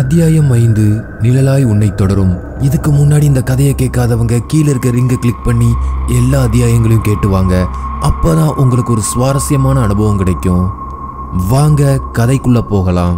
அத்தியாயம் 5 நிழலாய் உன்னை தொடரும். இதுக்கு முன்னாடி இந்த கதையை கேட்காதவங்க கீழே இருக்க ரிங்கை கிளிக் பண்ணி எல்லா அத்தியாயங்களையும் கேட்டுவாங்க. அப்பதான் உங்களுக்கு ஒரு சுவாரஸ்யமான அனுபவம் கிடைக்கும். வாங்க கதைக்குள்ள போகலாம்.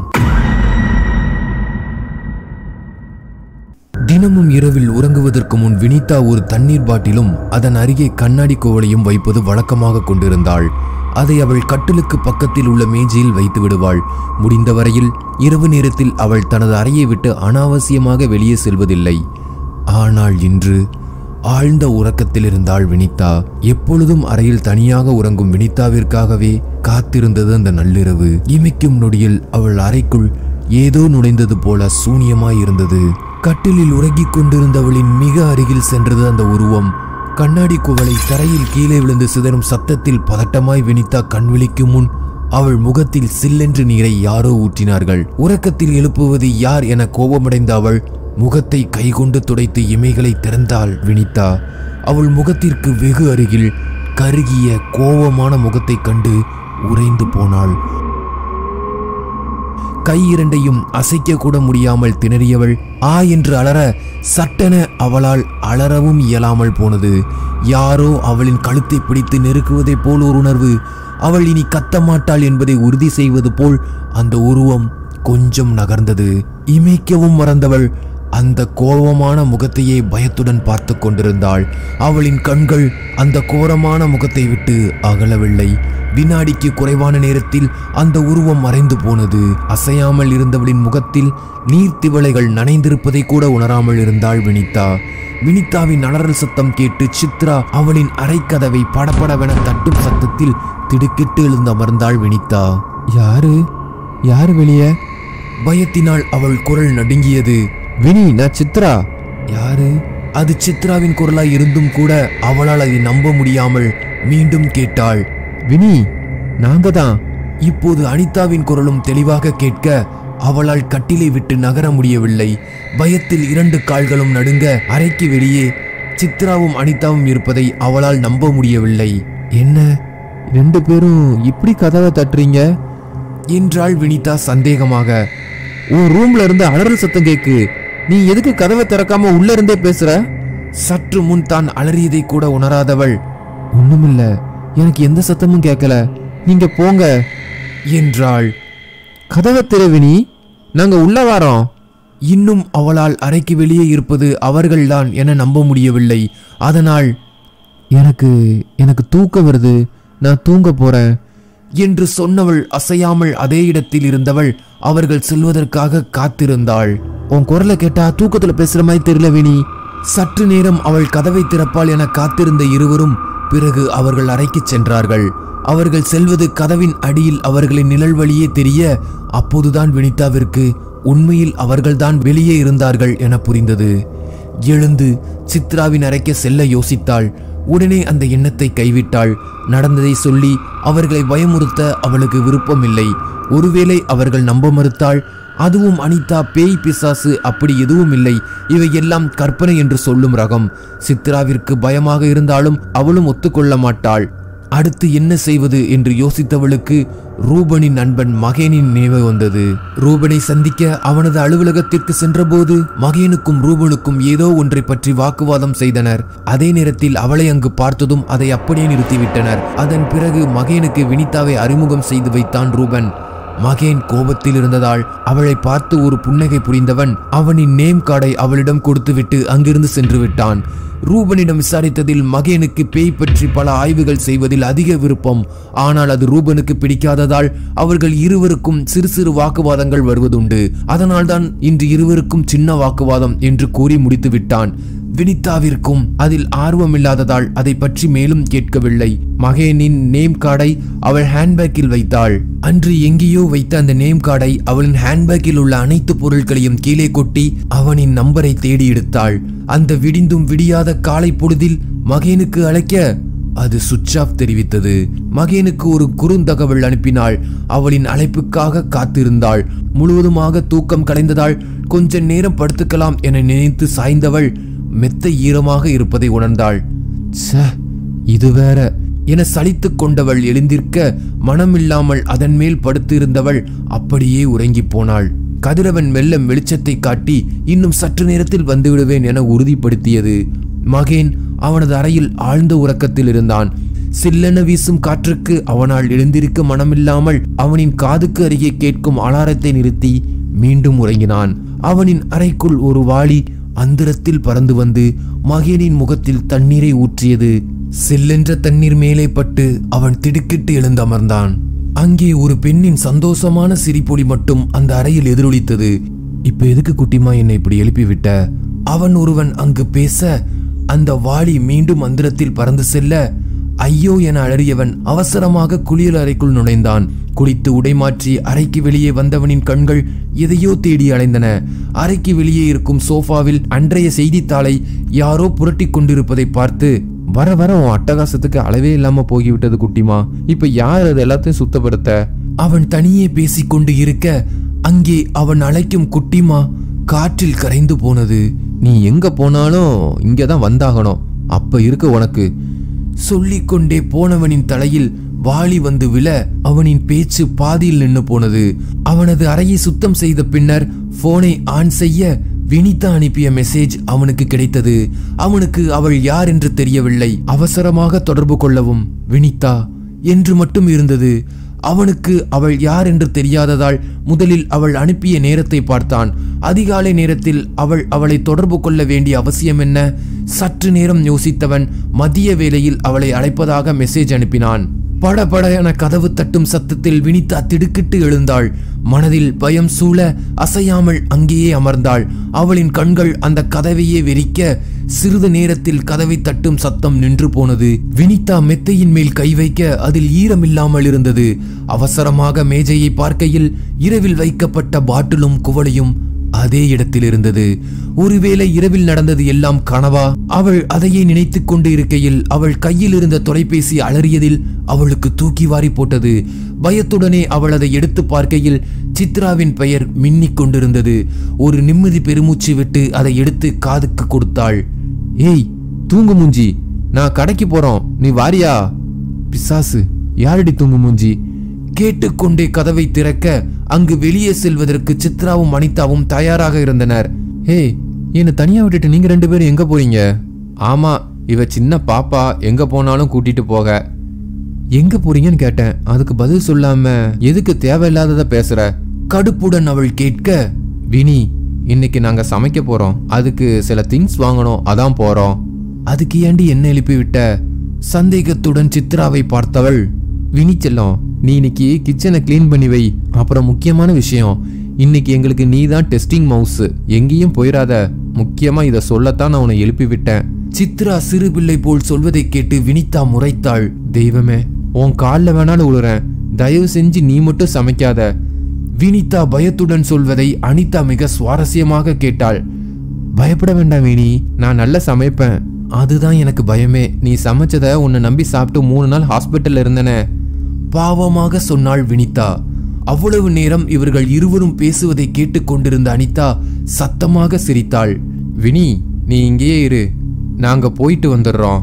தினமும் இரவில் உறங்குவதற்கு முன் வினிதா ஒரு தண்ணீர் பாட்டிலும் அதன் அருகே கண்ணாடி கோவலையும் வைப்பது வழக்கமாக கொண்டிருந்தாள். அதை அவள் கட்டிலுக்கு பக்கத்தில் உள்ள மேஜையில் வைத்து விடுவாள். முடிந்த வரையில் இரவு நேரத்தில் அவள் தனது அறையை விட்டு அனாவசியமாக வெளியே செல்வதில்லை. ஆனால் இன்று ஆழ்ந்த உறக்கத்தில் இருந்தாள் வினிதா. எப்பொழுதும் அறையில் தனியாக உறங்கும் வினிதாவிற்காகவே காத்திருந்தது அந்த நள்ளிரவு. இமைக்கும் நொடியில் அவள் அறைக்குள் ஏதோ நுழைந்தது போல சூனியமாய் இருந்தது. கட்டிலில் உறங்கிக் கொண்டிருந்தவளின் மிக அருகில் சென்றது அந்த உருவம். கண்ணாடி குவளை தரையில் கீழே விழுந்து சிதறும் சத்தத்தில் பதட்டமாய் வினிதா கண் விழிக்கும் முன் அவள் முகத்தில் சில்லென்று நீரை யாரோ ஊற்றினார்கள். உறக்கத்தில் எழுப்புவது யார் என கோபமடைந்த அவள் முகத்தை கைகொண்டு துடைத்து இமைகளை திறந்தாள். வினிதா அவள் முகத்திற்கு வெகு அருகில் கருகிய கோபமான முகத்தை கண்டு உறைந்து போனாள். கை இரண்டையும் அசைக்க கூட முடியாமல் திணறியவள் ஆ என்று அலற சட்டென அவளால் அலறவும் இயலாமல் போனது. யாரோ அவளின் கழுத்தை பிடித்து நெருக்குவதை போல் ஒரு உணர்வு. அவள் இனி கத்த மாட்டாள் என்பதை உறுதி செய்வது போல் அந்த உருவம் கொஞ்சம் நகர்ந்தது. இமைக்கவும் மறந்தவள் அந்த கோபமான முகத்தையே பயத்துடன் பார்த்து கொண்டிருந்தாள். அவளின் கண்கள் அந்த கோரமான முகத்தை விட்டு அகலவில்லை. வினாடிக்கு குறைவான நேரத்தில் அந்த உருவம் மறைந்து போனது. அசையாமல் இருந்தவளின் முகத்தில் நீர்த்திவளைகள் நனைந்திருப்பதை கூட உணராமல் இருந்தாள் வினிதா. வினிதாவின் அலறல் சத்தம் கேட்டு சித்ரா அவளின் அறைக்கதவை படபடவென தட்டும் சத்தத்தில் திடுக்கிட்டு எழுந்து அமர்ந்தாள் வினிதா. யாரு வெளியே? பயத்தினால் அவள் குரல் நடுங்கியது. வினி, நான் சித்ரா. யாரு? அது சித்ராவின் குரலாய் இருந்தும் கூட அவளால் அதை நம்ப முடியாமல் மீண்டும் கேட்டாள். வினி, நாங்க தான். இப்போது அனிதாவின் குரலும் தெளிவாக கேட்க அவளால் கட்டிலை விட்டு நகர முடியவில்லை. பயத்தில் 2 கால்களும் நடுங்க அறைக்கு வெளியே சித்ராவும் அனிதாவும் இருப்பதை அவளால் நம்ப முடியவில்லை. என்ன 2 பேரும் இப்படி கதவை தட்டுறீங்க என்றாள் வினிதா சந்தேகமாக. உன் ரூம்ல இருந்து அலறல் சத்தம் கேக்கு. நீ எதுக்கு கதவை திறக்காம உள்ள இருந்தே பேசுற? சற்று முன் தான் அலறியதை கூட உணராதவள் ஒண்ணுமில்ல, எனக்கு எந்த சத்தமும் கேட்கல, நீங்க போங்க என்றாள். கதவை திறவினி, நாங்க உள்ள வாரோம். இன்னும் அவளால் அறைக்கு வெளியே இருப்பது அவர்கள்தான் என நம்ப முடியவில்லை. அதனால் எனக்கு தூக்கம் வருது, நான் தூங்க போறேன் என்று சொன்னவள் அசையாமல் அதே இடத்தில் இருந்தவள் அவர்கள் செல்வதற்காக காத்திருந்தாள். உன் குரலை கேட்டா தூக்கத்துல பேசுற மாதிரி தெரியல வினி. சற்று நேரம் அவள் கதவை திறப்பாள் என காத்திருந்த இருவரும் பிறகு அவர்கள் அறைக்கு சென்றார்கள். அவர்கள் செல்வது கதவின் அடியில் அவர்களின் நிழல் வழியே தெரிய அப்போதுதான் வினிதாவிற்கு உண்மையில் அவர்கள்தான் வெளியே இருந்தார்கள் என புரிந்தது. எழுந்து சித்ராவின் அறைக்கு செல்ல யோசித்தாள். உடனே அந்த எண்ணத்தை கைவிட்டாள். நடந்ததை சொல்லி அவர்களை பயமுறுத்த அவளுக்கு விருப்பமில்லை. ஒருவேளை அவர்கள் நம்ப மறுத்தாள். அதுவும் அனிதா பேய் பிசாசு அப்படி எதுவும் இல்லை, இவை எல்லாம் கற்பனை என்று சொல்லும் ரகம். சித்ராவிற்கு பயமாக இருந்தாலும் அவளும் ஒத்துக்கொள்ள மாட்டாள். அடுத்து என்ன செய்வது என்று யோசித்தவளுக்கு ரூபனின் நண்பன் மகேனின் நினைவு வந்தது. ரூபனை சந்திக்க அவனது அலுவலகத்திற்கு சென்றபோது மகேனுக்கும் ரூபனுக்கும் ஏதோ ஒன்றை பற்றி வாக்குவாதம் செய்தனர். அதே நேரத்தில் அவளை அங்கு பார்த்ததும் அதை அப்படியே நிறுத்திவிட்டனர். அதன் பிறகு மகேனுக்கு வினிதாவை அறிமுகம் செய்து வைத்தான் ரூபன். மகேன் கோபத்தில் இருந்ததால் அவளை பார்த்து ஒரு புன்னகை புரிந்தவன் அவனின் நேம் கார்டை அவளிடம் கொடுத்துவிட்டு அங்கிருந்து சென்று விட்டான். ரூபனிடம் விசாரித்ததில் மகேனுக்கு பேய் பற்றி பல ஆய்வுகள் செய்வதில் அதிக விருப்பம். ஆனால் அது ரூபனுக்கு பிடிக்காததால் அவர்கள் இருவருக்கும் சிறு சிறு வாக்குவாதங்கள் வருவதுண்டு. அதனால்தான் இன்று இருவருக்கும் சின்ன வாக்குவாதம் என்று கூறி முடித்து விட்டான். வினிதாவிற்கும் அதில் ஆர்வமில்லாததால் அதை பற்றி மேலும் கேட்கவில்லை. மகேனின் நேம் கார்டை அவள் ஹேண்ட்பேக்கில் வைத்தாள். அன்று எங்கேயோ வைத்த அந்த நேம் கார்டை அவளின் ஹேண்ட்பேக்கில் உள்ள அனைத்து பொருட்களையும் கீழே கொட்டி அவனின் நம்பரை தேடி எடுத்தாள். அந்த விடிந்தும் விடியாத காலை பொழுதில் மகேனுக்கு அழைக்க அது சுவிட்ச் ஆஃப் தெரிவித்தது. மகேனுக்கு ஒரு குறுந்தகவல் அனுப்பினாள். அவளின் அழைப்புக்காக காத்திருந்தாள். முழுவதுமாக தூக்கம் கலைந்ததால் கொஞ்ச நேரம் படுத்துக்கலாம் என நினைத்து சாய்ந்தவள் மெத்த ஈரமாக இருப்பதை உணர்ந்தாள். இது வேற என சலித்து கொண்டவள் எழுந்திருக்க மனமில்லாமல் அதன் மேல் படுத்து இருந்தவள் அப்படியே உறங்கி போனாள். கதிரவன் மெல்ல வெளிச்சத்தை காட்டி இன்னும் சற்று நேரத்தில் வந்துவிடுவேன் என உறுதிப்படுத்தியது. மகேன் அவனது அறையில் ஆழ்ந்த உறக்கத்தில் இருந்தான். சில்லென வீசும் காற்றுக்கு அவனால் எழுந்திருக்க மனமில்லாமல் அவனின் காதுக்கு அருகே கேட்கும் அலாரத்தை நிறுத்தி மீண்டும் உறங்கினான். அவனின் அறைக்குள் ஒரு வாளி அந்தரத்தில் பறந்து வந்து மகேனின் முகத்தில் தண்ணீரை ஊற்றியது. சில்லென்ற தண்ணீர் மேலே பட்டு அவன் திடுக்கிட்டு எழுந்து அமர்ந்தான். அங்கே ஒரு பெண்ணின் சந்தோஷமான சிரிப்பொலி மட்டும் அந்த அறையில் எதிரொலித்தது. இப்ப எதுக்கு குட்டிமா என்னை இப்படி எழுப்பிவிட்ட? அவன் ஒருவன் அங்கு பேச அந்த வாளி மீண்டும் அந்தரத்தில் பறந்து செல்ல ஐயோ என அலறியவன் அவசரமாக குளியல் அறைக்குள் நுழைந்தான். குளித்து உடைமாற்றி அறைக்கு வெளியே வந்தவனின் கண்கள் எதையோ தேடி அலைந்தன. அறைக்கு வெளியே இருக்கும் சோஃபாவில் அன்றைய செய்தித்தாளை யாரோ புரட்டி கொண்டிருப்பதை பார்த்து, வர வர உன் அட்டகாசத்துக்கு அளவே இல்லாம போகிவிட்டது குட்டிமா. இப்ப யார் அது எல்லாத்தையும் சுத்தப்படுத்த? அவன் தனியே பேசிக்கொண்டு இருக்க அங்கே அவன் அழைக்கும் குட்டிமா காற்றில் கரைந்து போனது. நீ எங்க போனாலும் இங்கதான் வந்தாகணும், அப்ப இருக்க உனக்கு. சொல்லிக்கொண்டே போனவனின் தலையில் வாளி வந்து விழ அவனின் பேச்சு பாதியில் நின்று போனது. அவனது அறையை சுத்தம் செய்த பின்னர் போனை ஆன் செய்ய வினிதா அனுப்பிய மெசேஜ் அவனுக்கு கிடைத்தது. அவனுக்கு அவள் யார் என்று தெரியவில்லை. அவசரமாக தொடர்பு கொள்ளவும் வினிதா என்று மட்டும் இருந்தது. அவனுக்கு அவள் யார் என்று தெரியாததால் முதலில் அவள் அனுப்பிய நேரத்தை பார்த்தான். அதிகாலை நேரத்தில் அவளை தொடர்பு கொள்ள வேண்டிய அவசியம் என்ன? சற்று நேரம் யோசித்தவன் மதிய வேளையில் அவளை அழைப்பதாக மெசேஜ் அனுப்பினான். படபட என கதவு தட்டும் சத்தத்தில் வினிதா திடுக்கிட்டு எழுந்தாள். மனதில் பயம் சூழ அசையாமல் அங்கேயே அமர்ந்தாள். அவளின் கண்கள் அந்த கதவையே வெறிக்க சிறிது நேரத்தில் கதவை தட்டும் சத்தம் நின்று போனது. வினிதா மெத்தையின் மேல் கை வைக்க அதில் ஈரமில்லாமல் இருந்தது. அவசரமாக மேஜையை பார்க்கையில் இரவில் வைக்கப்பட்ட பாட்டிலும் குவளையும் அதே இடத்தில் இருந்தது. ஒருவேளை இரவில் நடந்தது எல்லாம் கனவா? அவள் அதையே நினைத்துக் கொண்டு இருக்கையில் அவள் கையில் இருந்த தொலைபேசி அலறியதில் அவளுக்கு தூக்கி வாரி போட்டது. பயத்துடனே அவள் அதை எடுத்து பார்க்கையில் சித்ராவின் பெயர் மின்னிக் கொண்டிருந்தது. ஒரு நிம்மதி பெருமூச்சு விட்டு அதை எடுத்து காதுக்கு கொடுத்தாள். ஏய் தூங்கு மூஞ்சி, நான் கடைக்கு போறோம், நீ வாரியா? பிசாசு, யாரடி தூங்கு மூஞ்சி? கேட்டுக்கொண்டே கதவை திறக்க அங்கு வெளியே செல்வதற்கு சித்ராவும் அனிதாவும் தயாராக இருந்தனர். ஹே, என்ன தனியா விட்டுட்டு நீங்க ரெண்டு பேரும் எங்க போறீங்க? ஆமா, இவ சின்ன பாப்பா எங்க போனாலும் கூட்டிட்டு போக. எங்க போறீங்கன்னு கேட்டேன். அதுக்கு பதில் சொல்லாம எதுக்கு தேவையில்லாதத பேசுற? கடுப்புடன் அவள் கேட்க, வினி, இன்னைக்கு நாங்க சமைக்க போறோம், அதுக்கு சில திங்ஸ் வாங்கணும், அதான் போறோம். அதுக்கு ஏண்டி என்ன எழுப்பி விட்ட? சந்தேகத்துடன் சித்ராவை பார்த்தவள், வினி செல்லம், நீ இன்னைக்கு கிச்சனை கிளீன் பண்ணி வை. அப்புறம் முக்கியமான விஷயம், இன்னைக்கு எங்களுக்கு நீ தான் டெஸ்டிங் மவுஸ், எங்கேயும் போயிடாத. முக்கியமா இத சொல்லத்தான் நான் உன்னை எழுப்பி விட்டேன். சித்ரா சிறு பிள்ளை போல் சொல்வதை கேட்டு வினிதா முறைத்தாள். தெய்வமே, உன் காலில் வேணாலும் உழுறேன், தயவு செஞ்சு நீ மட்டும் சமைக்காத. வினிதா பயத்துடன் சொல்வதை அனிதா மிக சுவாரஸ்யமாக கேட்டாள். பயப்பட வேண்டாம் வினி, நான் நல்லா சமைப்பேன். அதுதான் எனக்கு பயமே. நீ சமைச்சத உன்னை நம்பி சாப்பிட்டு 3 நாள் ஹாஸ்பிட்டல்ல இருந்தனே. பாவமாக சொன்னாள் வினிதா. அவ்வளவு நேரம் இவர்கள் இருவரும் பேசுவதை கேட்டுக்கொண்டிருந்த அனிதா சத்தமாக சிரித்தாள். வினி, நீ இங்கேயே இரு, நாங்க போயிட்டு வந்துடுறோம்.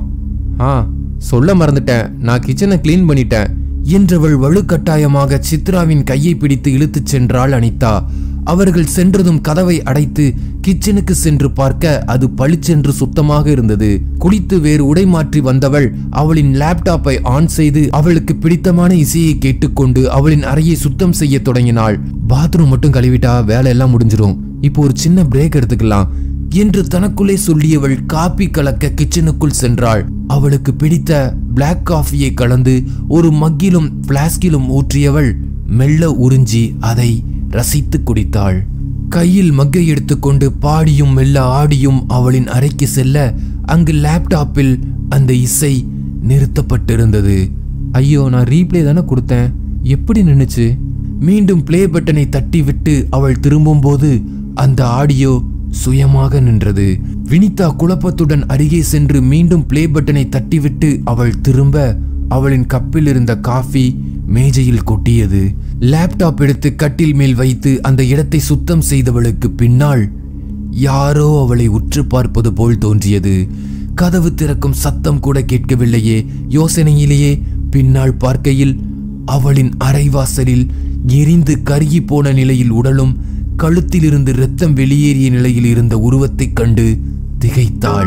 சொல்ல மறந்துட்டேன், நான் கிச்சனை கிளீன் பண்ணிட்டேன் என்றவள் வலுக்கட்டாயமாக சித்ராவின் கையை பிடித்து இழுத்துச் சென்றாள் அனிதா. அவர்கள் சென்றதும் கதவை அடைத்து கிச்சனுக்கு சென்று பார்க்க அது பளிச்சென்று சுத்தமாக இருந்தது. குளித்து வேறு உடை மாற்றி வந்தவள் அவளின் லேப்டாப்பை ஆன் செய்து அவளுக்கு பிடித்தமான இசையை கேட்டுக்கொண்டு அவளின் அறையை சுத்தம் செய்ய தொடங்கினாள். பாத்ரூம் மட்டும் கழுவிட்டா வேலை எல்லாம் முடிஞ்சிடும், இப்போ ஒரு சின்ன பிரேக் எடுத்துக்கலாம் என்று தனக்குள்ளே சொல்லியவள் காபி கலக்க கிச்சனுக்குள் சென்றாள். அவளுக்கு பிடித்த பிளாக் காஃபியை கலந்து ஒரு மக்கிலும் பிளாஸ்கிலும் ஊற்றியவள் மெல்ல உறிஞ்சி அதை ரசித்து குடித்தாள். கையில் மக்கை எடுத்துக்கொண்டு பாடியும் மெல்ல ஆடியும் அவளின் அறைக்கு செல்ல அங்கு லேப்டாப்பில் அந்த இசை நிறுத்தப்பட்டிருந்தது. ஐயோ, நான் ரீப்ளே தானே கொடுத்தேன், எப்படி நின்னுச்சு? மீண்டும் பிளே பட்டனை தட்டி விட்டு அவள் திரும்பும் போது அந்த ஆடியோ சுயமாக நின்றது. வினிதா குழப்பத்துடன் அருகே சென்று மீண்டும் பிளே பட்டனை தட்டிவிட்டு அவள் திரும்ப அவளின் கப்பில் இருந்த காஃபி மேஜையில் கொட்டியது. லேப்டாப் எடுத்து கட்டில் மேல் வைத்து அந்த இடத்தை சுத்தம் செய்தவளுக்கு பின்னால் யாரோ அவளை உற்று பார்ப்பது போல் தோன்றியது. கதவு திறக்கும் சத்தம் கூட கேட்கவில்லையே. யோசனையிலேயே பின்னால் பார்க்கையில் அவளின் அரைவாசலில் எரிந்து கருகி போன நிலையில் உடலும் கழுத்தில் இருந்து இரத்தம் வெளியேறிய நிலையில் இருந்த உருவத்தைக் கண்டு திகைத்தாள்.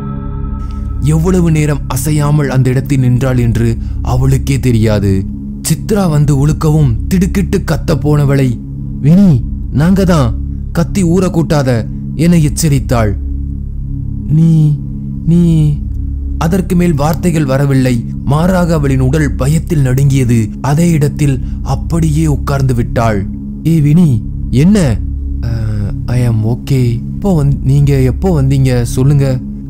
எவ்வளவு நேரம் அசையாமல் அந்த இடத்தில் நின்றாள் என்று அவளுக்கே தெரியாது. சித்ரா வந்து உழுக்கவும் திடுக்கிட்டு கத்த போனவளை, வினி நாங்க தான், கத்தி ஊற கூட்டாத என எச்சரித்தாள். நீ நீ அதற்கு மேல் வார்த்தைகள் வரவில்லை. மாறாக அவளின் உடல் பயத்தில் நடுங்கியது. அதே இடத்தில் அப்படியே உட்கார்ந்து விட்டாள். ஏ வினி என்ன? ஐ ஆம் ஓகே. நீங்க எப்போ வந்தீங்க சொல்லுங்க.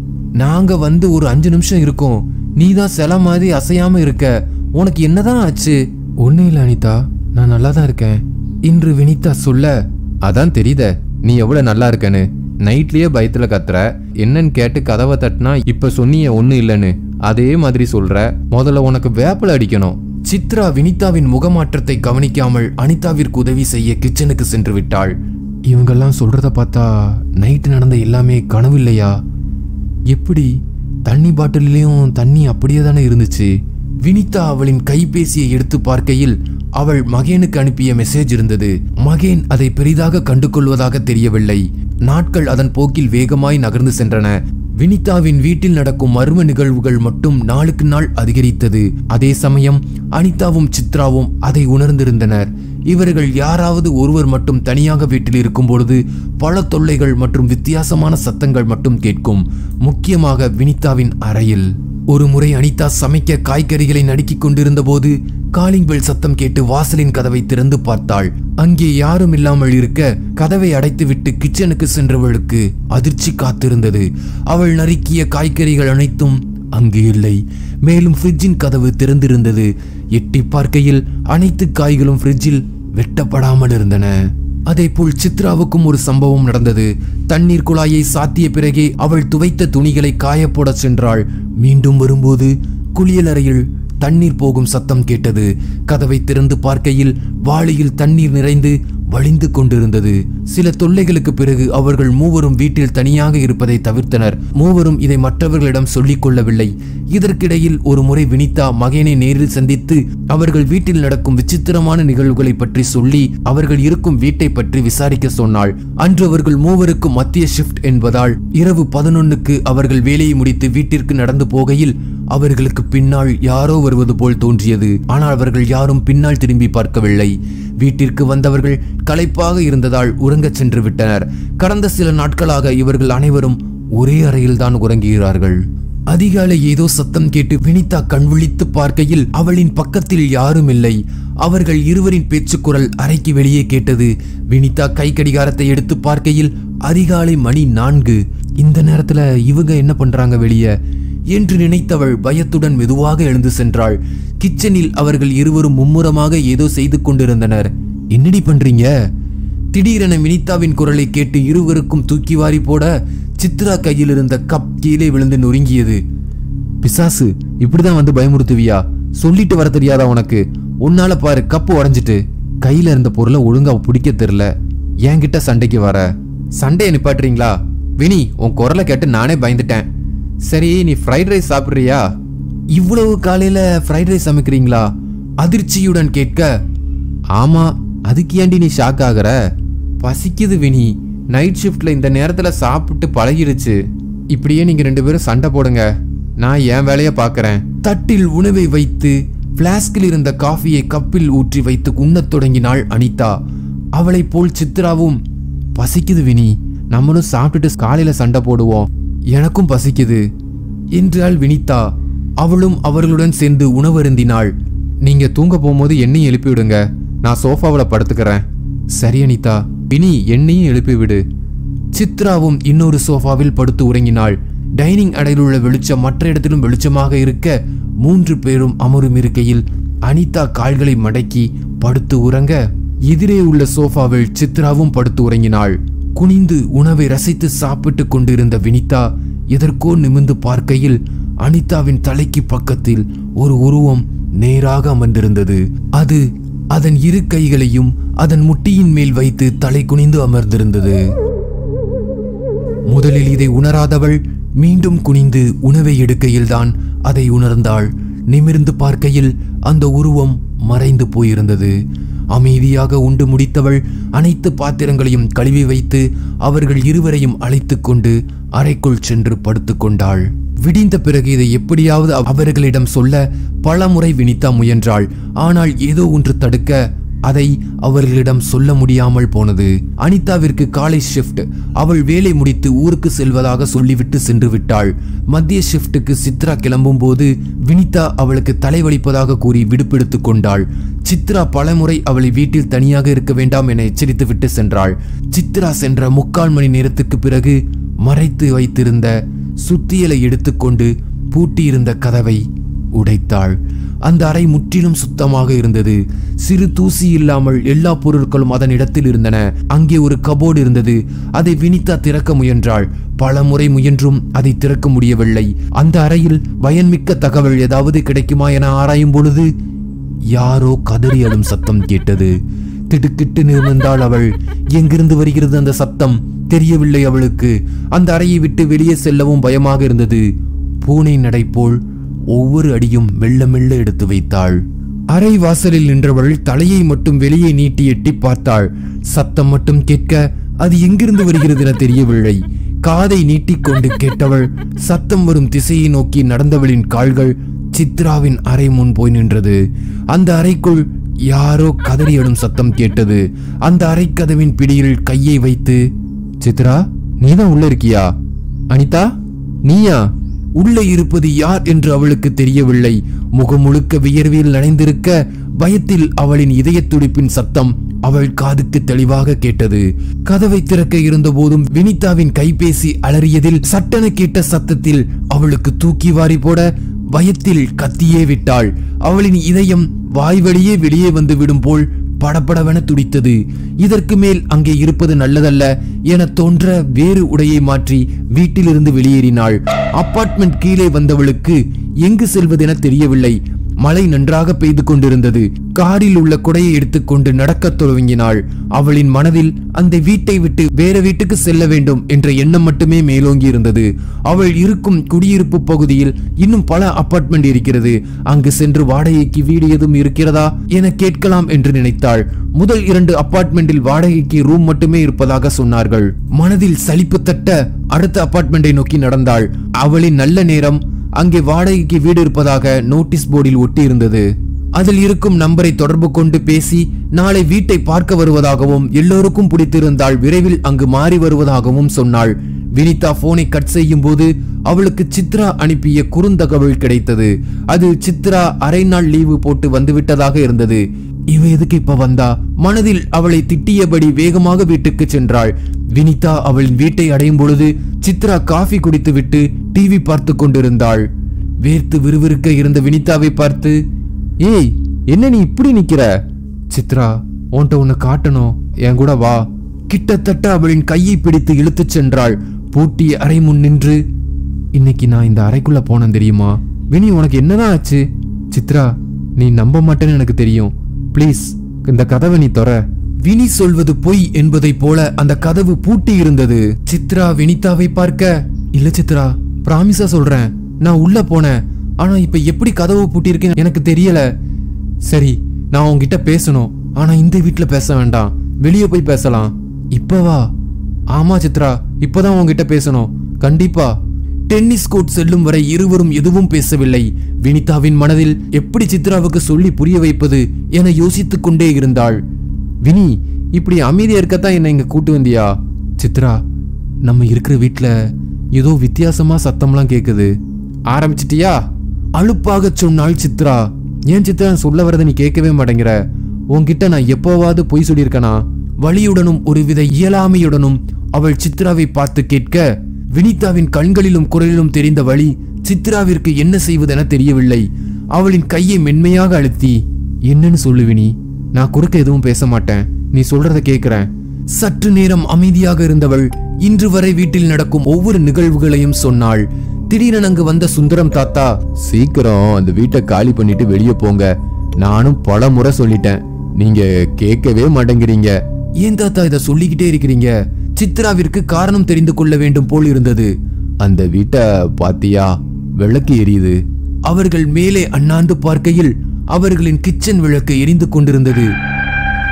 நாங்க வந்து ஒரு 5 நிமிஷம் இருக்கோம். நீ தான் சில மாதிரி அசையாம இருக்க. உனக்கு என்னதான் ஆச்சு? ஒன்னும் இல்லை அனிதா, நான் நல்லா தான் இருக்கேன் என்று வினிதா சொல்ல, அதான் தெரியுத நீ எவ்வளவு நல்லா இருக்கன்னு. நைட்லயே பயத்துல கத்துற. என்னன்னு கேட்டு கதவை தட்டினா இப்ப சொன்னிய ஒன்னும் இல்லைன்னு அதே மாதிரி சொல்ற. முதல்ல உனக்கு வேப்பல அடிக்கணும். சித்ரா வினிதாவின் முகமாற்றத்தை கவனிக்காமல் அனிதாவிற்கு உதவி செய்ய கிச்சனுக்கு சென்று விட்டாள். இவங்கெல்லாம் சொல்றத பார்த்தா நைட்டு நடந்த எல்லாமே கனவு இல்லையா? எப்படி? தண்ணி பாட்டிலையும் தண்ணி அப்படியே தானே இருந்துச்சு. வினிதா அவளின் கைபேசியை எடுத்து பார்க்கையில் அவள் மகேனுக்கு அனுப்பிய மெசேஜ் இருந்தது. மகேன் அதை பெரிதாக கண்டு கொள்வதாக தெரியவில்லை. நாட்கள் அதன் போக்கில் வேகமாய் நகர்ந்து சென்றன. வினிதாவின் வீட்டில் நடக்கும் மர்ம நிகழ்வுகள் மட்டும் நாளுக்கு நாள் அதிகரித்தது. அதே சமயம் அனிதாவும் சித்ராவும் அதை உணர்ந்திருந்தனர். இவர்கள் யாராவது ஒருவர் மட்டும் தனியாக வீட்டில் இருக்கும் பொழுது பல தொல்லைகள் மற்றும் வித்தியாசமான சத்தங்கள் மட்டும் கேட்கும். முக்கியமாக வினிதாவின் அறையில். ஒரு முறை அனிதா சமைக்க காய்கறிகளை நடுக்கிக் கொண்டிருந்த போது காலிங் பெல் சத்தம் கேட்டு வாசலின் கதவை திறந்து பார்த்தாள். அங்கே யாரும் இல்லாமல் இருக்க கதவை அடைத்துவிட்டு கிச்சனுக்கு சென்றவளுக்கு அதிர்ச்சி காத்திருந்தது. அவள் நறுக்கிய காய்கறிகள் அனைத்தும் அங்கு இல்லை. மேலும் ஃப்ரிட்ஜின் கதவு திறந்திருந்தது. எட்டி பார்க்கையில் அனைத்து காய்களும் ஃப்ரிட்ஜில் வெட்டப்படாமல் இருந்தன. அதேபோல் சித்ராவுக்கும் ஒரு சம்பவம் நடந்தது. தண்ணீர் குழாயை சாத்திய பிறகே அவள் துவைத்த துணிகளை காயப்போட சென்றாள். மீண்டும் வரும்போது குளியலறையில் தண்ணீர் போகும் சத்தம் கேட்டது. கதவை திறந்து பார்க்கையில் வாளியில் தண்ணீர் நிறைந்து வழிந்து கொண்டிருந்தது. சில தொல்லைகளுக்கு பிறகு அவர்கள் மூவரும் வீட்டில் தனியாக இருப்பதை தவிர்த்தனர். மூவரும் இதை மற்றவர்களிடம் சொல்லிக் கொள்ளவில்லை. இதற்கிடையில் ஒரு முறை வினிதா மகேனை நேரில் சந்தித்து அவர்கள் வீட்டில் நடக்கும் விசித்திரமான நிகழ்வுகளை பற்றி சொல்லி அவர்கள் இருக்கும் வீட்டை பற்றி விசாரிக்க சொன்னாள். அன்று அவர்கள் மூவருக்கும் மத்திய ஷிப்ட் என்பதால் இரவு 11க்கு அவர்கள் வேலையை முடித்து வீட்டிற்கு நடந்து போகையில் அவர்களுக்கு பின்னால் யாரோ வருவது போல் தோன்றியது. ஆனால் அவர்கள் யாரும் பின்னால் திரும்பி பார்க்கவில்லை. வீட்டிற்கு வந்தவர்கள் களைப்பாக இருந்ததால் உறங்கச் சென்று விட்டனர். கடந்த சில நாட்களாக இவர்கள் அனைவரும் ஒரே அறையில் தான் உறங்குகிறார்கள். அதிகாலை ஏதோ சத்தம் கேட்டு வினிதா கண் விழித்து பார்க்கையில் அவளின் பக்கத்தில் யாரும் இல்லை. அவர்கள் இருவரின் பேச்சுக்குரல் அறைக்கு வெளியே கேட்டது. வினிதா கை கடிகாரத்தை எடுத்து பார்க்கையில் அதிகாலை மணி 4. இந்த நேரத்துல இவங்க என்ன பண்றாங்க வெளியே என்று நினைத்தவள் பயத்துடன் மெதுவாக எழுந்து சென்றாள். கிச்சனில் அவர்கள் இருவரும் மும்முரமாக ஏதோ செய்து கொண்டிருந்தனர். என்னடி பண்றீங்க? திடீரென வினிதாவின் குரலை கேட்டு இருவருக்கும் தூக்கி வாரி போட சித்ரா கையில் இருந்த கப் கீழே விழுந்து நொறுங்கியது. பிசாசு, இப்படிதான் வந்து பயமுறுத்துவியா? சொல்லிட்டு வர தெரியாதா உனக்கு? உன்னால பாரு கப்பு உடைஞ்சிட்டு. கையில இருந்த பொருளை ஒழுங்கா பிடிக்க தெரியல. என்கிட்ட சண்டைக்கு வர? சண்டையை நிப்பாட்டுறீங்களா? வினி, உன் குரலை கேட்டு நானே பயந்துட்டேன். சரி, நீ ஃப்ரைட் ரைஸ் சாப்பிடுறியா? இவ்வளவு காலையில ஃப்ரைட் ரைஸ் சமைக்கிறீங்களா? அதிர்ச்சியுடன் கேட்க, ஆமா, அதுக்கு ஏண்டி நீ ஷாக் ஆகுற? பசிக்குது வினி. நைட் ஷிஃப்ட்ல இந்த நேரத்துல சாப்பிட்டு பழகிடுச்சு. இப்படியே நீங்க 2 பேரும் சண்டை போடுங்க, நான் என் வேலைய பாக்குறேன். தட்டில் உணவை வைத்து பிளாஸ்கில் இருந்த காஃபியை கப்பில் ஊற்றி வைத்து உண்ணத் தொடங்கினாள் அனிதா. அவளை போல் சித்ராவும், பசிக்குது வினி, நம்மளும் சாப்பிட்டுட்டு காலையில சண்டை போடுவோம், எனக்கும் பசிக்குது என்றாள் வினிதா. அவளும் அவர்களுடன் சேர்ந்து உணவருந்தினாள். நீங்க தூங்க போகும்போது என்னையும் எழுப்பி விடுங்க, நான் சோஃபாவில் படுத்துக்கிறேன். சரி அனிதா. வினி, என்னையும் எழுப்பி விடு. சித்ராவும் இன்னொரு சோஃபாவில் படுத்து உறங்கினாள். டைனிங் அறையில் உள்ள வெளிச்சம் மற்ற இடத்திலும் வெளிச்சமாக இருக்க 3 பேரும் அமரும் இருக்கையில் அனிதா கால்களை மடக்கி படுத்து உறங்க எதிரே உள்ள சோஃபாவில் சித்ராவும் படுத்து உறங்கினாள். குனிந்து உணவை ரசித்து சாப்பிட்டு கொண்டிருந்த வினிதா எதற்கோ நிமிர்ந்து பார்க்கையில் அனிதாவின் தலைக்கு பக்கத்தில் ஒரு உருவம் நேராக அமர்ந்திருந்தது. அது அதன் இரு கைகளையும் அதன் முட்டியின் மேல் வைத்து தலை குனிந்து அமர்ந்திருந்தது. முதலில் இதை உணராதவள் மீண்டும் குனிந்து உணவை எடுக்கையில்தான் அதை உணர்ந்தாள். நிமிர்ந்து பார்க்கையில் அந்த உருவம் மறைந்து போயிருந்தது. அமைதியாக உண்டு முடித்தவள் அனைத்து பாத்திரங்களையும் கழுவி வைத்து அவர்கள் இருவரையும் அழைத்து கொண்டு அறைக்குள் சென்று படுத்துக்கொண்டாள். விடிந்த பிறகு இதை எப்படியாவது அவர்களிடம் சொல்ல பல முறை வினிதா முயன்றாள். ஆனால் ஏதோ ஒன்று தடுக்க அதை அவர்களிடம் சொல்ல முடியாமல் போனது. அனிதாவிற்கு காலை ஷிஃப்ட். அவள் வேலை முடித்து ஊருக்கு செல்வதாக சொல்லிவிட்டு சென்று விட்டாள். மத்திய ஷிஃப்ட்டுக்கு சித்ரா கிளம்பும் போது வினிதா அவளுக்கு தலைவலிப்பதாக கூறி விடுப்பெடுத்து கொண்டாள். சித்ரா பலமுறை அவளை வீட்டில் தனியாக இருக்க வேண்டாம் என எச்சரித்து விட்டு சென்றாள். சித்ரா சென்ற 3/4 மணி நேரத்துக்கு பிறகு மறைத்து வைத்திருந்த சுத்தியலை எடுத்துக்கொண்டு பூட்டியிருந்த கதவை உடைத்தாள். அந்த அறை முற்றிலும் சுத்தமாக இருந்தது. சிறு தூசி இல்லாமல் எல்லா பொருட்களும் அதன் இடத்தில் இருந்தன. அங்கே ஒரு கபோர்டு இருந்தது. அதை வினிதா திறக்க முயன்றாள். பல முறை முயன்றும் அதை திறக்க முடியவில்லை. அந்த அறையில் பயன்மிக்க தகவல் ஏதாவது கிடைக்குமா என ஆராயும் பொழுது யாரோ கதறி அழும் சத்தம் கேட்டது. திடுக்கிட்டு நிமிர்ந்தாள் அவள். எங்கிருந்து வருகிறது அந்த சத்தம் தெரியவில்லை அவளுக்கு. அந்த அறையை விட்டு வெளியே செல்லவும் பயமாக இருந்தது. பூனை நடை போல் ஒவ்வொரு அடியும் மெல்ல மெல்ல எடுத்து வைத்தாள். அறை வாசலில் நின்றவள் தலையை மட்டும் வெளியே நீட்டி எட்டி பார்த்தாள். சத்தம் மட்டும் கேட்க அது எங்கிருந்து வருகிறது என தெரியவில்லை. காதை நீட்டிக்கொண்டு கேட்டவள் சத்தம் வரும் திசையை நோக்கி நடந்தவளின் கால்கள் சித்ராவின் அறை முன் போய் நின்றது. அந்த அறைக்குள் யாரோ கதறியடும் சத்தம் கேட்டது. அந்த அறை கதவின் பிடியில் கையை வைத்து, சித்ரா, நீதான் உள்ள இருக்கியா? அனிதா, நீயா? உள்ளே இருப்பது யார் என்று அவளுக்கு தெரியவில்லை. முகம் முழுக்க வியர்வையில் நனைந்திருக்க பயத்தில் அவளின் இதய துடிப்பின் சத்தம் அவள் காதுக்கு தெளிவாக கேட்டது. கதவை திறக்க இருந்த போதும் வினிதாவின் கைபேசி அலறியதில் சட்டென கேட்ட சத்தத்தில் அவளுக்கு தூக்கி வாரி போட பயத்தில் கத்தியே விட்டாள். அவளின் இதயம் வாய்வழியே வெளியே வந்து விடும் போல் படபடவென துடித்தது. இதற்கு மேல் அங்கே இருப்பது நல்லதல்ல என தோன்ற வேறு உடையை மாற்றி வீட்டிலிருந்து வெளியேறினாள். அபார்ட்மெண்ட் கீழே வந்தவளுக்கு எங்கு செல்வதென தெரியவில்லை. மழை நன்றாக பெய்து கொண்டிருந்தது. காரில் உள்ள குடையை எடுத்துக்கொண்டு நடக்கத் துவங்கினாள். அவளின் மனதில் அந்த வீட்டை விட்டு வேற வீட்டுக்கு செல்ல வேண்டும் என்ற எண்ணம் மட்டுமே மேலோங்கி இருந்தது. அவள் இருக்கும் குடியிருப்பு பகுதியில் இன்னும் பல அபார்ட்மெண்ட் இருக்கிறது. அங்கு சென்று வாடகைக்கு வீடு எதுவும் இருக்கிறதா என கேட்கலாம் என்று நினைத்தாள். முதல் 2 அபார்ட்மெண்டில் வாடகைக்கு ரூம் மட்டுமே இருப்பதாக சொன்னார்கள். மனதில் சலிப்பு தட்ட அடுத்த அபார்ட்மெண்டை நோக்கி நடந்தாள். அவளின் நல்ல நேரம். அங்கே வாடகைக்கு வீடு இருப்பதாக நோட்டீஸ் போர்டில் ஒட்டி இருந்தது. அதில் இருக்கும் நம்பரை தொடர்பு கொண்டு பேசி நாளை வீட்டை பார்க்க வருவதாகவும் எல்லோருக்கும் பிடித்திருந்தால் விரைவில் அங்கு மாறி வருவதாகவும் சொன்னாள். வினிதா போனை கட் செய்யும் போது அவளுக்கு சித்ரா அனுப்பிய குறுந்தகவல் கிடைத்தது. அது சித்ரா அரை நாள் லீவு போட்டு வந்துவிட்டதாக இருந்தது. இவ எதுக்கு இப்ப வந்தா? மனதில் அவளை திட்டியபடி வேகமாக வீட்டுக்கு சென்றாள். வினிதா அவளின் வீட்டை அடையும் பொழுது சித்ரா காஃபி குடித்து விட்டு டிவி பார்த்து கொண்டிருந்தாள். வேர்த்து விறுவிறுக்க இருந்த வினிதாவை பார்த்து, ஏய், என்ன நீ இப்படி நிக்கிற? சித்ரா, உன்கிட்ட உன்னை காட்டணும், என் கூட வா. கிட்டத்தட்ட அவளின் கையை பிடித்து இழுத்துச் சென்றாள். பூட்டிய அறை முன் நின்று, இன்னைக்கு நான் இந்த அறைக்குள்ள போனேன் தெரியுமா? வினி, உனக்கு என்னதான் ஆச்சு? சித்ரா, நீ நம்ப மாட்டேன்னு எனக்கு தெரியும். பிளீஸ், இந்த கதவை நீ தொற. வினி சொல்வது பொய் என்பதை போல அந்த கதவு பூட்டி இருந்தது. சித்ரா வினிதாவை பார்க்க, இல்ல சித்ரா, பிராமிஸா சொல்றேன், நான் உள்ள போனேன். ஆனா இப்ப எப்படி கதவு பூட்டி இருக்கு எனக்கு தெரியல. சரி, நான் உன்கிட்ட பேசணும். ஆனா இந்த வீட்டுல பேச வேண்டாம், வெளியே போய் பேசலாம். இப்பவா? ஆமா சித்ரா, இப்பதான் உன்கிட்ட பேசணும். கண்டிப்பா. டென்னிஸ் கோர்ட் செல்லும் வரை இருவரும் எதுவும் பேசவில்லை. வினிதாவின் மனதில் எப்படி சித்ராவுக்கு சொல்லி புரிய வைப்பது என யோசித்துக் கொண்டே இருந்தாள். வினி, இப்படி அமைதியா இருக்கத்தான் என்ன இங்க கூட்டு வந்தியா? சித்ரா, நம்ம இருக்கிற வீட்டுல ஏதோ வித்தியாசமா சத்தம்லாம் கேக்குது. ஆரம்பிச்சிட்டியா? அலுப்பாக சொன்னாள் சித்ரா. ஏன் சித்ரா, சொல்ல வரத நீ கேட்கவே மாட்டேங்கிற? உன்கிட்ட நான் எப்போவாவது பொய் சொல்லியிருக்கனா? வலியுடனும் ஒருவித இயலாமையுடனும் அவள் சித்ராவை பார்த்து கேட்க, வினிதாவின் கண்களிலும் குரலிலும் தெரிந்த வழி சித்ராவிற்கு என்ன செய்வதென தெரியவில்லை. அவளின் கையை மென்மையாக அழுத்தி, என்னன்னு சொல்லு வினி, நான் குறுக்க எதுவும் பேச மாட்டேன், நீ சொல்றத கேட்கிறேன். சற்று நேரம் அமைதியாக இருந்தவள் இன்று வரை வீட்டில் நடக்கும் ஒவ்வொரு நிகழ்வுகளையும் சொன்னாள். திடீரென அங்கு வந்த சுந்தரம் தாத்தா, சீக்கிரம் அந்த வீட்டை காலி பண்ணிட்டு வெளியே போங்க, நானும் பல முறை சொல்லிட்டேன், நீங்க கேட்கவே மாட்டேங்கிறீங்க. ஏன் தாத்தா இத சொல்லிக்கிட்டே இருக்கிறீங்க? சித்ராவிற்கு காரணம் தெரிந்து கொள்ள வேண்டும் போல் இருந்தது. அந்த வீட்டை பாத்தியா, விளக்கு எரியுது. அவர்கள் மேலே அண்ணாந்து பார்க்கையில் அவர்களின் கிச்சன் விளக்கு எரிந்து கொண்டிருந்தது.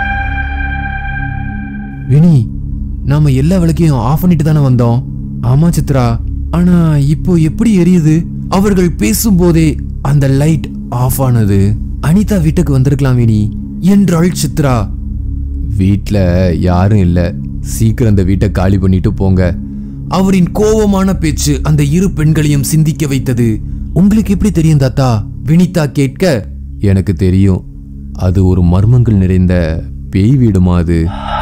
வினி, நாம எல்லா விளக்கையும் ஆஃப் பண்ணிட்டு தானே வந்தோம். ஆமா சித்ரா, ஆனா இப்போ எப்படி எரியுது? அவர்கள் பேசும்போதே அந்த லைட் ஆஃப் ஆனது. அனிதா வீட்டுக்கு வந்திருக்கலாம் வினி என்றாள் சித்ரா. வீட்ல யாரும் இல்ல, சீக்கிரம் அந்த வீட்டை காலி பண்ணிட்டு போங்க. அவரின் கோபமான பேச்சு அந்த இரு பெண்களையும் சிந்திக்க வைத்தது. உங்களுக்கு எப்படி தெரியும் தாத்தா? வினிதா கேட்க, எனக்கு தெரியும், அது ஒரு மர்மங்கள் நிறைந்த பேய் வீடுமா அது.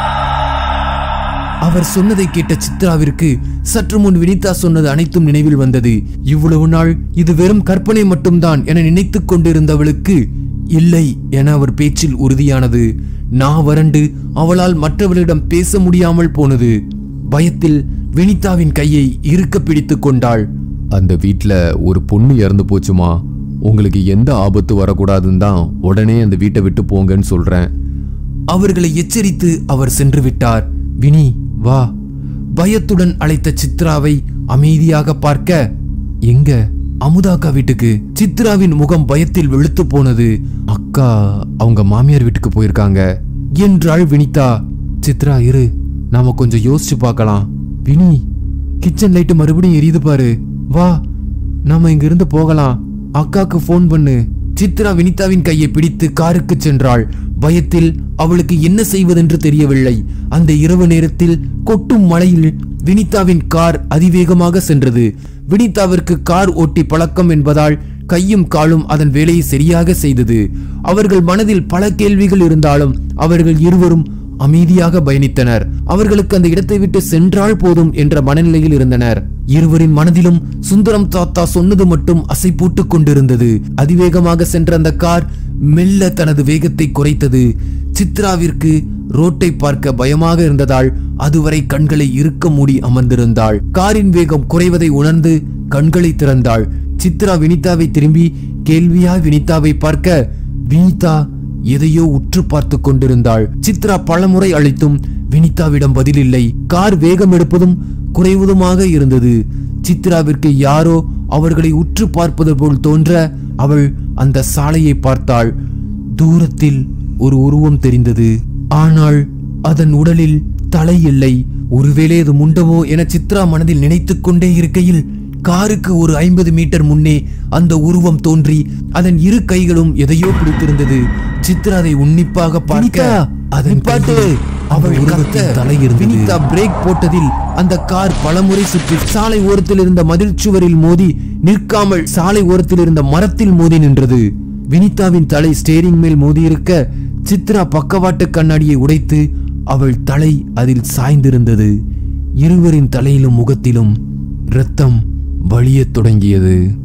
அவர் சொன்னதை கேட்ட சித்ராவிற்கு சற்று முன் வினிதா சொன்னது அனைத்தும் நினைவில் வந்தது. இவ்வளவு நாள் இது வெறும் கற்பனை மட்டும்தான் என நினைத்துக் கொண்டிருந்தவளுக்கு இல்லை என அவர் பேச்சில் உறுதியானது. வறண்டு அவளால் மற்றவர்களிடம் பேச முடியாமல் போனது. பயத்தில் வினிதாவின் கையை இறுக்க பிடித்து கொண்டாள். அந்த வீட்ல ஒரு பொண்ணு இறந்து போச்சுமா, உங்களுக்கு எந்த ஆபத்து வரக்கூடாதுன்னு தான் உடனே அந்த வீட்டை விட்டு போங்கன்னு சொல்றேன். அவர்களை எச்சரித்து அவர் சென்று விட்டார். வினி வா. பயத்துடன் அழைத்த சித்ராவை அமைதியாக பார்க்க, எங்க? அமுதாக்கா வீட்டுக்கு. சித்ராவின் முகம் பயத்தில் வெளுத்து போனது. அக்கா அவங்க மாமியார் வீட்டுக்கு போயிருக்காங்க என்றாள் வினிதா. சித்ரா இரு, நாம கொஞ்சம் யோசிச்சு பார்க்கலாம். வினி, கிச்சன் லைட் மறுபடியும் எரியுது பாரு. வா, நாம இங்க இருந்து போகலாம். அக்காக்கு போன் பண்ணு. சித்ரா வினிதாவின் கையை பிடித்து காருக்கு சென்றாள். பயத்தில் அவளுக்கு என்ன செய்வதென்று தெரியவில்லை. அந்த இரவு நேரத்தில் கொட்டும் மழையில் வினிதாவின் கார் அதிவேகமாக சென்றது. வினிதாவிற்கு கார் ஓட்டி பழக்கம் என்பதால் கையும் காலும் அதன் வேலையை சரியாக செய்தது. அவர்கள் மனதில் பல கேள்விகள் இருந்தாலும் அவர்கள் இருவரும் அமைதியாக பயணித்தனர். அவர்களுக்கு அந்த இடத்தை விட்டு சென்றால் போதும் என்ற மனநிலையில் இருந்தனர். இருவரின் மனதிலும் சுந்தரம் தாத்தா சொன்னது மட்டும் அசை போட்டுக் கொண்டிருந்தது. அதிவேகமாக சென்ற அந்த கார் மெல்ல தனது வேகத்தை குறைத்தது. சித்ராவிற்கு ரோட்டை பார்க்க பயமாக இருந்ததால் அதுவரை கண்களை இறுக்க மூடி அமர்ந்திருந்தாள். காரின் வேகம் குறைவதை உணர்ந்து கண்களை திறந்தாள். சித்ரா வினிதாவை திரும்பி கேள்வியாய் வினிதாவை பார்க்க, வினிதா எதையோ உற்று பார்த்து கொண்டிருந்தாள். சித்ரா பலமுறை அழைத்தும் வினிதாவிடம் பதில் இல்லை. கார் வேகம் எடுப்பதும் குறைவதுமாக இருந்தது. சித்ராவிற்கு யாரோ அவர்களை உற்று பார்ப்பது போல் தோன்ற அவள் அந்த சாலையை பார்த்தாள். தூரத்தில் ஒரு உருவம் தெரிந்தது. ஆனால் அதன் உடலில் தலை இல்லை. ஒருவேளை அது முண்டமோ என சித்ரா மனதில் நினைத்துக் கொண்டே இருக்கையில் காருக்கு ஒரு 50 மீட்டர் முன்னே அந்த உருவம் தோன்றி அதன் இரு கைகளும் எதையோ பிடித்திருந்தது. சித்ரா அதை உன்னிப்பாக பார்க்க அதன் பாட்டு அவள் தலை இருந்தது. வினிதா பிரேக் போட்டதில் அந்த கார் பலமுறை சுற்றி சாலை ஓரத்தில் இருந்த மதில் சுவரில் மோதி நிற்காமல் சாலை ஓரத்தில் இருந்த மரத்தில் மோதி நின்றது. வினிதாவின் தலை ஸ்டேரிங் மேல் மோதியிருக்க சித்ரா பக்கவாட்டு கண்ணாடியை உடைத்து அவள் தலை அதில் சாய்ந்திருந்தது. இருவரின் தலையிலும் முகத்திலும் இரத்தம் வழியத் தொடங்கியது.